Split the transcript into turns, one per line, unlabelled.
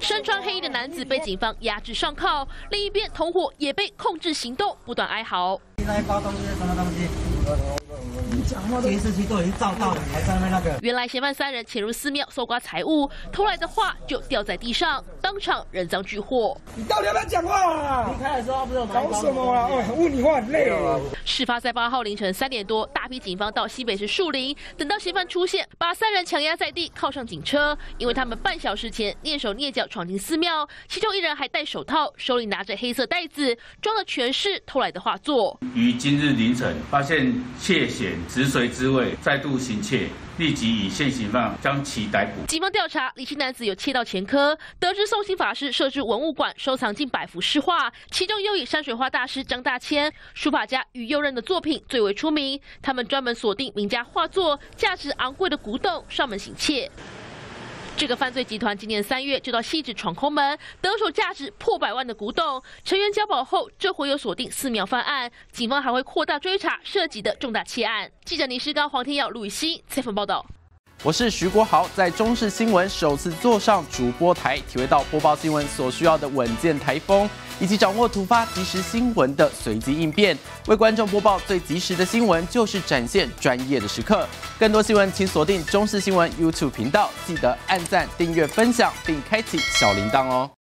身穿黑衣的男子被警方压制上铐，另一边同伙也被控制行动，不断哀嚎。
那一包东西是什么东西？监视器都已经照到了，你还在那个？
原来嫌犯3人潜入寺庙搜刮财物，偷来的画就掉在地上，当场人赃俱获。
你到底要不要讲话啊？离开的时候不是有搞什么啊？问你话很累啊。
事发在8号凌晨3点多，大批警方到西北市树林，等到嫌犯出现，把3人强压在地，铐上警车，因为他们半小时前蹑手蹑脚闯进寺庙，其中1人还戴手套，手里拿着黑色袋子，装的全是偷来的画作。
于今日凌晨发现窃嫌直随之位，再度行窃，立即以现行犯将其逮捕。
警方调查，李姓男子有窃盗前科，得知宋姓法师设置文物馆，收藏近100幅诗画，其中又以山水画大师张大千、书法家于右任的作品最为出名。他们专门锁定名家画作、价值昂贵的古董，上门行窃。这个犯罪集团今年3月就到汐止闯空门，得手价值破100万的古董。成员交保后，这回又锁定寺庙犯案，警方还会扩大追查涉及的重大窃案。记者李世刚、黄天耀、陆雨熙采访报道。
我是徐国豪，在中视新闻首次坐上主播台，体会到播报新闻所需要的稳健台风，以及掌握突发即时新闻的随机应变。为观众播报最及时的新闻，就是展现专业的时刻。更多新闻，请锁定中视新闻 YouTube 频道，记得按赞、订阅、分享，并开启小铃铛哦。